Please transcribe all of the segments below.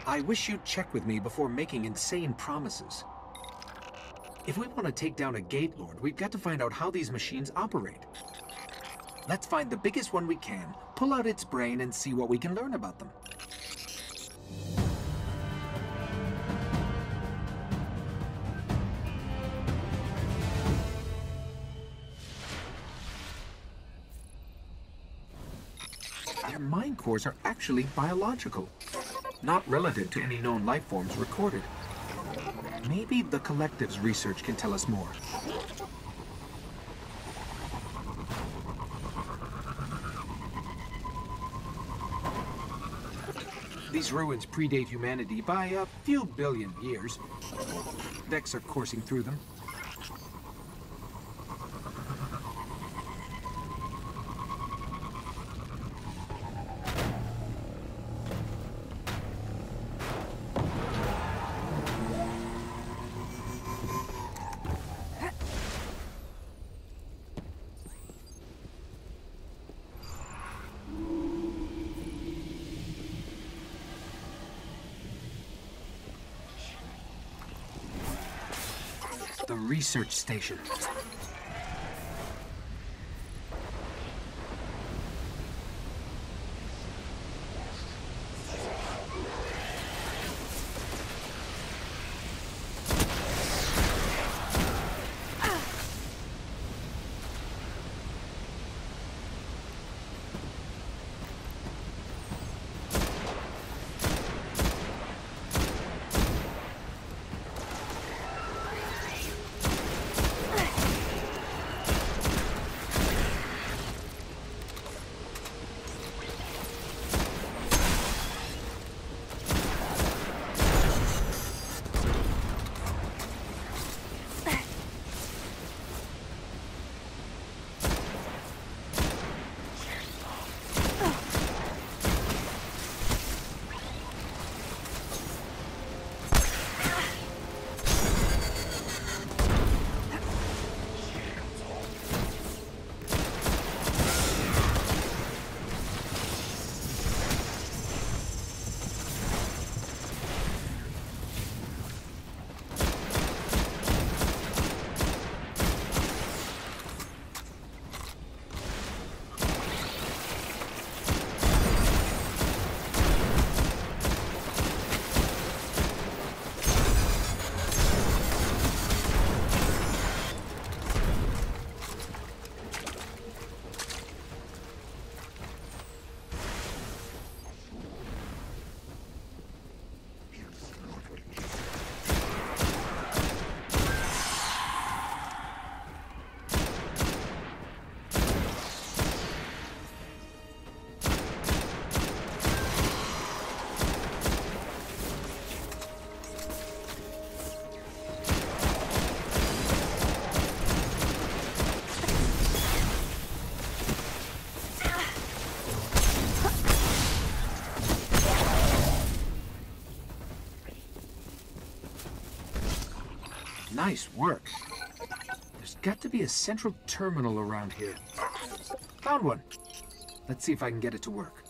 I wish you'd check with me before making insane promises. If we want to take down a Gate Lord, we've got to find out how these machines operate. Let's find the biggest one we can, pull out its brain, and see what we can learn about them. Their mind cores are actually biological, not relative to any known life forms recorded. Maybe the Collective's research can tell us more. These ruins predate humanity by a few billion years. Vex are coursing through them. The research station. Nice work. There's got to be a central terminal around here. Found one. Let's see if I can get it to work.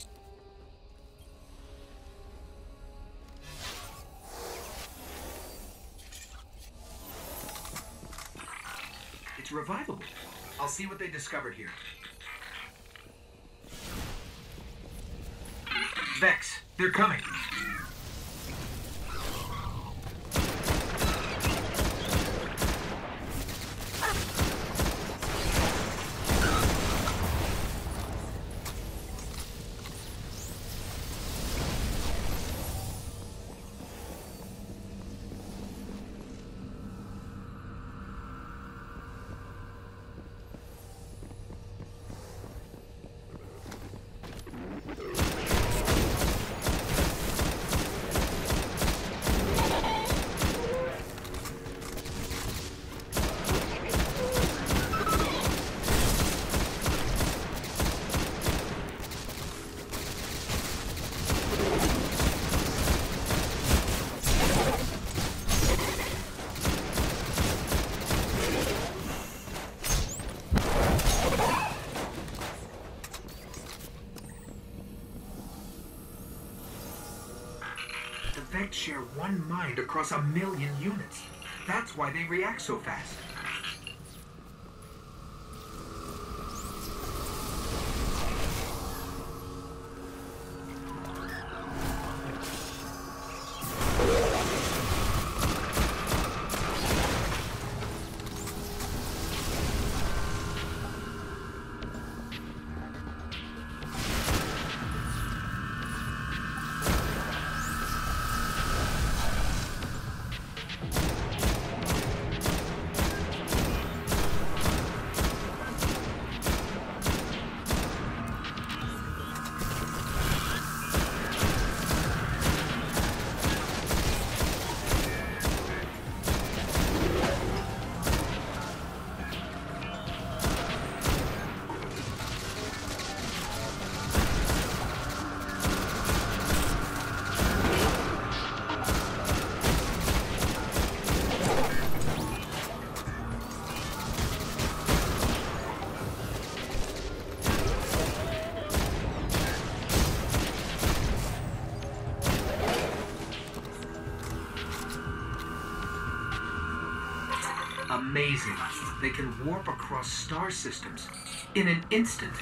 It's revivable. I'll see what they discovered here. Vex, they're coming. Vect share one mind across 1,000,000 units. That's why they react so fast. Amazing. They can warp across star systems in an instant.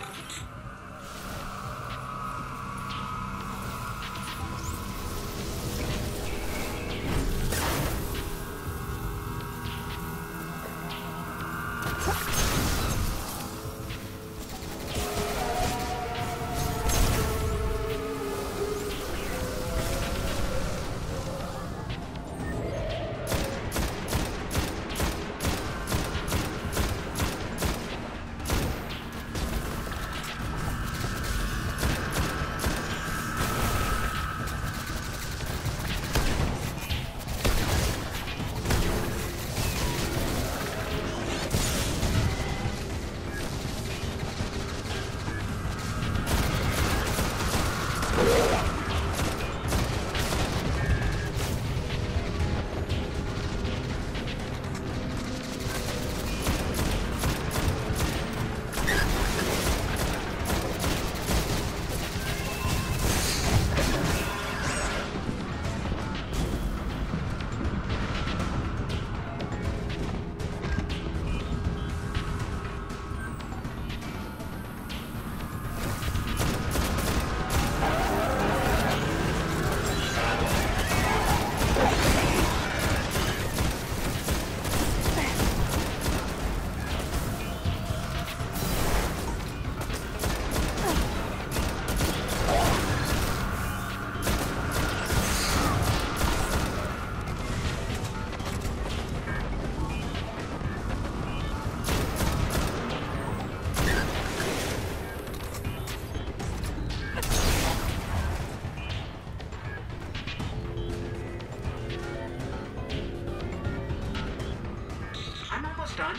Done?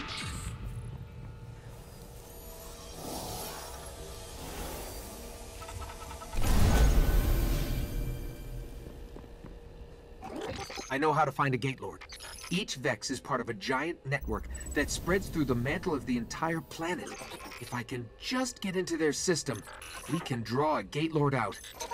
I know how to find a Gate Lord. Each Vex is part of a giant network that spreads through the mantle of the entire planet. If I can just get into their system, we can draw a Gate Lord out